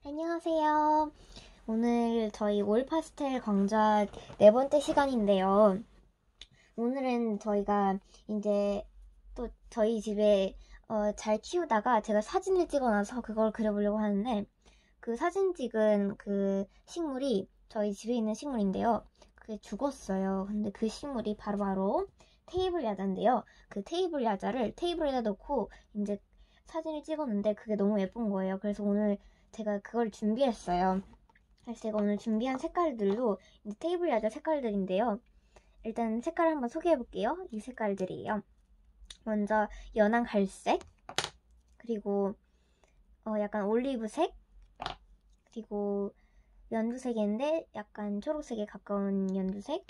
안녕하세요. 오늘 저희 올 파스텔 강좌 네 번째 시간인데요. 오늘은 저희가 이제 또 저희 집에 잘 키우다가 제가 사진을 찍어놔서 그걸 그려보려고 하는데, 그 사진 찍은 그 식물이 저희 집에 있는 식물인데요. 그게 죽었어요. 근데 그 식물이 바로바로 테이블 야자인데요. 그 테이블 야자를 테이블에다 넣고 이제 사진을 찍었는데 그게 너무 예쁜 거예요. 그래서 오늘 제가 그걸 준비했어요. 그래서 제가 오늘 준비한 색깔들도 이제 테이블 야자 색깔들인데요. 일단 색깔을 한번 소개해 볼게요. 이 색깔들이에요. 먼저 연한 갈색, 그리고 약간 올리브색, 그리고 연두색인데 약간 초록색에 가까운 연두색,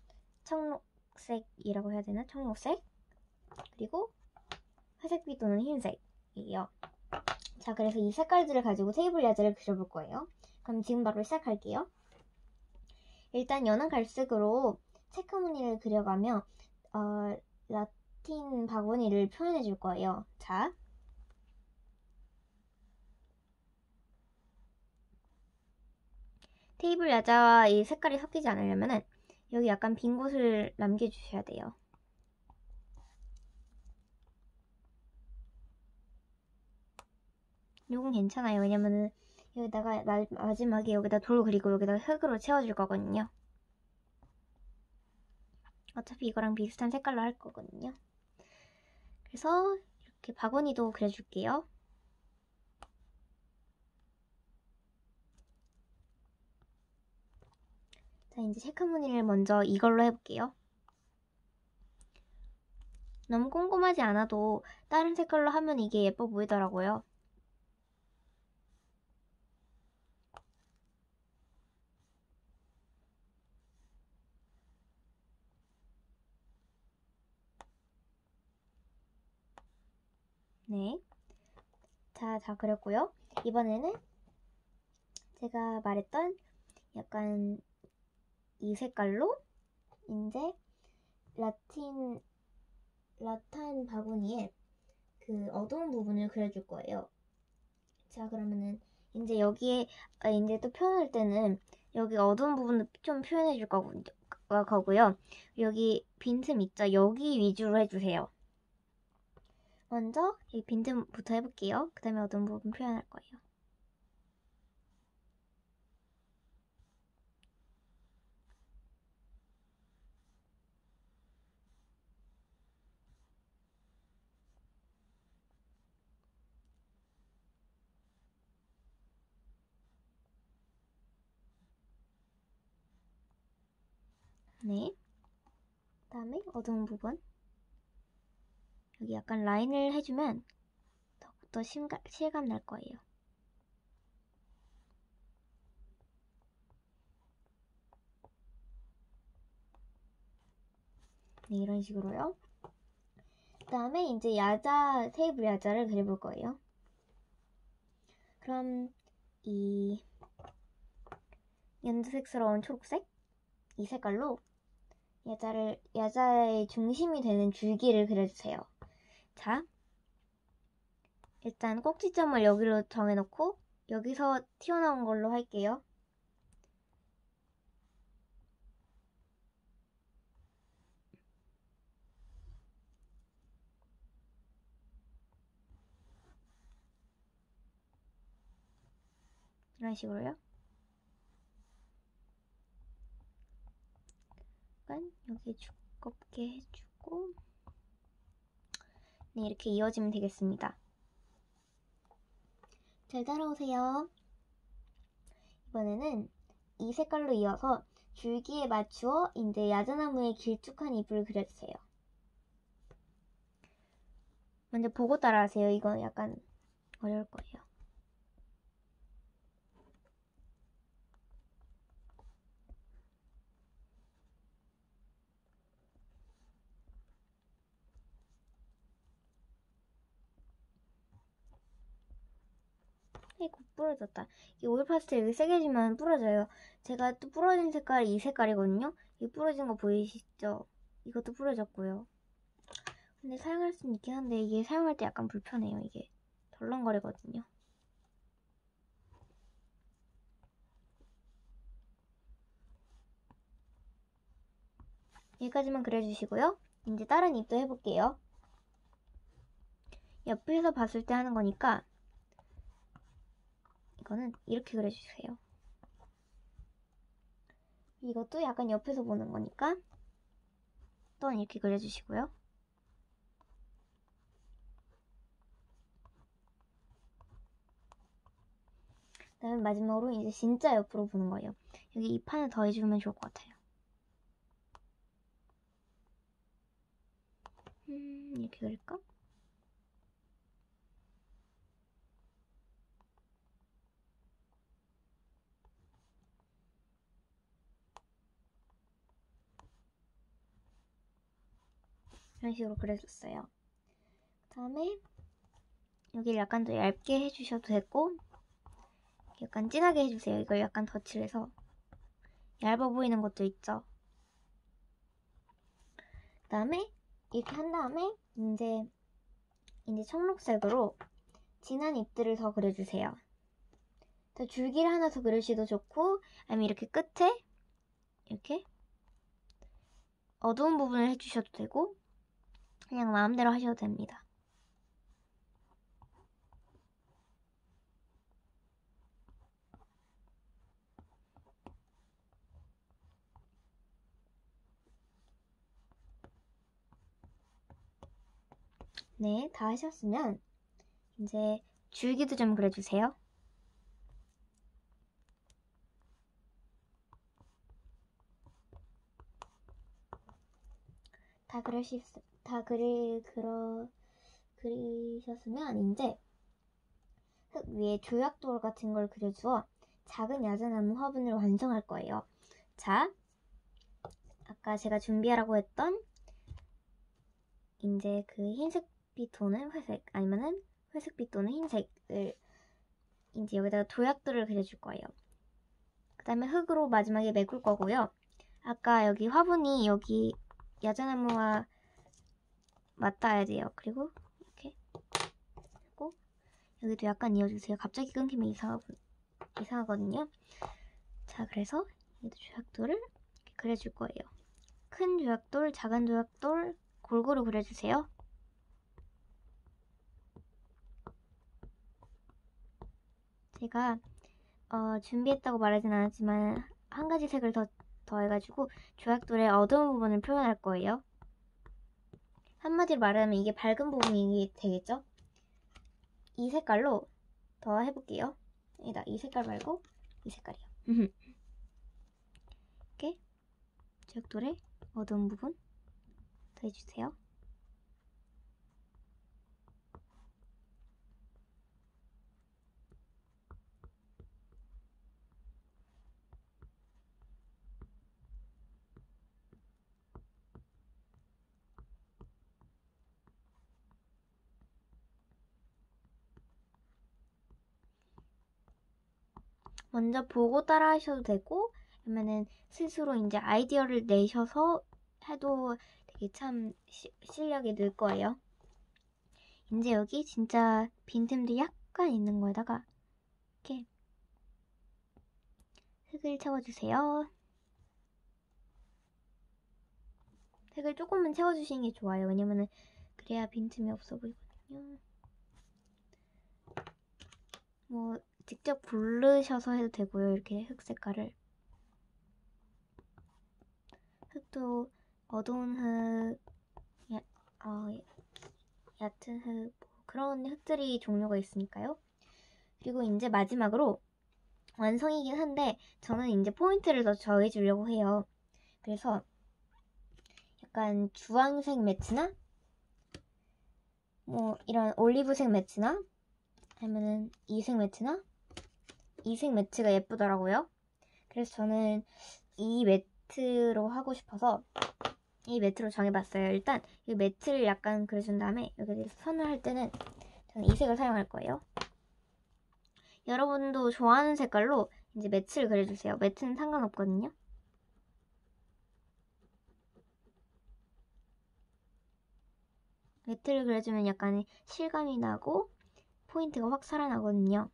청록색이라고 해야 되나? 청록색, 그리고 회색빛 도는 흰색이에요. 자, 그래서 이 색깔들을 가지고 테이블 야자를 그려볼 거예요. 그럼 지금 바로 시작할게요. 일단 연한 갈색으로 체크무늬를 그려가며 라틴 바구니를 표현해 줄 거예요. 자, 테이블 야자와 이 색깔이 섞이지 않으려면은 여기 약간 빈 곳을 남겨주셔야 돼요. 이건 괜찮아요. 왜냐면은 여기다가 마지막에 여기다 돌 그리고 여기다 흙으로 채워줄 거거든요. 어차피 이거랑 비슷한 색깔로 할 거거든요. 그래서 이렇게 바구니도 그려줄게요. 자, 이제 체크무늬를 먼저 이걸로 해볼게요. 너무 꼼꼼하지 않아도 다른 색깔로 하면 이게 예뻐 보이더라고요. 네. 자, 다 그렸고요. 이번에는 제가 말했던 약간 이 색깔로 이제 라탄 바구니에 그 어두운 부분을 그려줄 거예요. 자, 그러면은 이제 여기에 이제 또 표현할 때는 여기 어두운 부분도 좀 표현해 줄 거고요. 여기 빈틈 있죠? 여기 위주로 해주세요. 먼저 이 빈틈부터 해볼게요. 그 다음에 어두운 부분 표현할 거예요. 네. 그 다음에 어두운 부분. 여기 약간 라인을 해주면 더욱더 실감 날 거예요. 네, 이런 식으로요. 그 다음에 이제 테이블 야자를 그려볼 거예요. 그럼 이 연두색스러운 초록색? 이 색깔로 야자의 중심이 되는 줄기를 그려주세요. 자, 일단 꼭지점을 여기로 정해놓고 여기서 튀어나온 걸로 할게요. 이런 식으로요. 약간 여기 두껍게 해주고 네, 이렇게 이어지면 되겠습니다. 잘 따라오세요. 이번에는 이 색깔로 이어서 줄기에 맞추어 이제 야자나무의 길쭉한 잎을 그려주세요. 먼저 보고 따라하세요. 이건 약간 어려울 거예요. 아이고, 부러졌다. 이 오일 파스텔 여기 세게 지면 부러져요. 제가 또 부러진 색깔이 이 색깔이거든요. 이 부러진 거 보이시죠? 이것도 부러졌고요. 근데 사용할 수는 있긴 한데 이게 사용할 때 약간 불편해요. 이게 덜렁거리거든요. 여기까지만 그려주시고요. 이제 다른 입도 해볼게요. 옆에서 봤을 때 하는 거니까 이거는 이렇게 그려주세요. 이것도 약간 옆에서 보는 거니까 또한 이렇게 그려주시고요. 그다음에 마지막으로 이제 진짜 옆으로 보는 거예요. 여기 이 판을 더해주면 좋을 것 같아요. 이렇게 그릴까? 이런 식으로 그려줬어요. 그 다음에 여기를 약간 더 얇게 해주셔도 되고 약간 진하게 해주세요. 이걸 약간 덧칠해서 얇아 보이는 것도 있죠. 그 다음에 이렇게 한 다음에 이제 청록색으로 진한 잎들을 더 그려주세요. 더 줄기를 하나 더 그리셔도 좋고 아니면 이렇게 끝에 이렇게 어두운 부분을 해주셔도 되고 그냥 마음대로 하셔도 됩니다. 네, 다 하셨으면 이제 줄기도 좀 그려주세요. 그리셨으면 이제 흙 위에 조약돌 같은 걸 그려주어 작은 야자나무 화분을 완성할 거예요. 자, 아까 제가 준비하라고 했던 이제 그 흰색빛 또는 회색 아니면은 회색빛 또는 흰색을 이제 여기다가 조약돌을 그려줄 거예요. 그 다음에 흙으로 마지막에 메꿀 거고요. 아까 여기 화분이 여기 야자나무와 맞닿아야 돼요. 그리고 이렇게 하고 여기도 약간 이어주세요. 갑자기 끊기면 이상하거든요. 자, 그래서 얘도 조약돌을 이렇게 그려줄 거예요. 큰 조약돌, 작은 조약돌 골고루 그려주세요. 제가 준비했다고 말하진 않았지만 한 가지 색을 더 해가지고 조약돌의 어두운 부분을 표현할 거예요. 한마디로 말하면 이게 밝은 부분이 되겠죠? 이 색깔로 더 해볼게요. 아니다, 이 색깔 말고 이 색깔이요. 이렇게 조약돌의 어두운 부분 더 해주세요. 먼저 보고 따라 하셔도 되고 아니면은 스스로 이제 아이디어를 내셔서 해도 되게 참 실력이 늘 거예요. 이제 여기 진짜 빈틈도 약간 있는 거에다가 이렇게 흙을 채워주세요. 흙을 조금만 채워주시는 게 좋아요. 왜냐면은 그래야 빈틈이 없어 보이거든요. 뭐 직접 고르셔서 해도 되고요. 이렇게 흙 색깔을. 흙도 어두운 흙, 얕은 흙, 뭐 그런 흙들이 종류가 있으니까요. 그리고 이제 마지막으로 완성이긴 한데 저는 이제 포인트를 더 더해주려고 해요. 그래서 약간 주황색 매트나 뭐 이런 올리브색 매트나 아니면은 이색 매트나 이색 매트가 예쁘더라고요. 그래서 저는 이 매트로 하고 싶어서 이 매트로 정해봤어요. 일단 이 매트를 약간 그려준 다음에 여기서 선을 할 때는 저는 이 색을 사용할 거예요. 여러분도 좋아하는 색깔로 이제 매트를 그려주세요. 매트는 상관없거든요. 매트를 그려주면 약간 실감이 나고 포인트가 확 살아나거든요.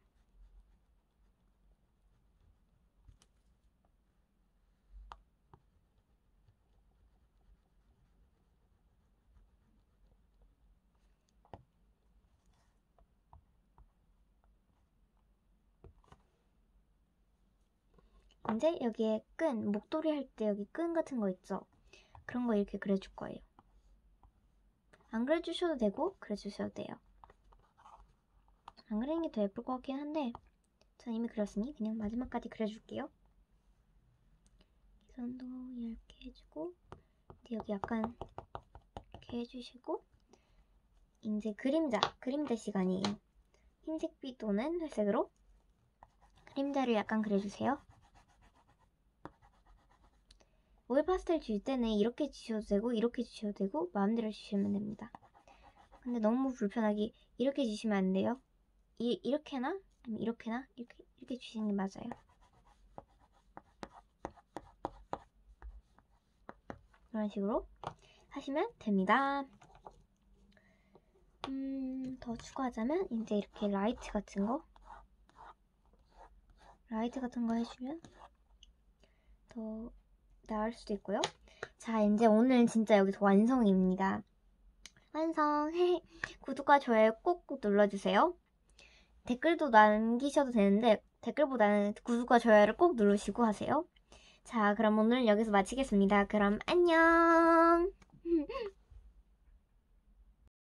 이제 여기에 끈, 목도리 할 때 여기 끈 같은 거 있죠? 그런 거 이렇게 그려줄 거예요. 안 그려주셔도 되고 그려주셔도 돼요. 안 그리는 게 더 예쁠 것 같긴 한데 전 이미 그렸으니 그냥 마지막까지 그려줄게요. 기선도 얇게 해주고 여기 약간 이렇게 해주시고 이제 그림자 시간이에요. 흰색빛 또는 회색으로 그림자를 약간 그려주세요. 오일 파스텔 주실 때는 이렇게 주셔도 되고 이렇게 주셔도 되고 마음대로 주시면 됩니다. 근데 너무 불편하게 이렇게 주시면 안 돼요. 이렇게나 아니면 이렇게나 이렇게 주시는 게 맞아요. 이런 식으로 하시면 됩니다. 더 추가하자면 이제 이렇게 라이트 같은 거 해주면 더 나을 수도 있고요. 자, 이제 오늘 진짜 여기서 완성입니다. 완성! 구독과 좋아요 꼭 눌러주세요. 댓글도 남기셔도 되는데 댓글보다는 구독과 좋아요를 꼭 누르시고 하세요. 자, 그럼 오늘 여기서 마치겠습니다. 그럼 안녕!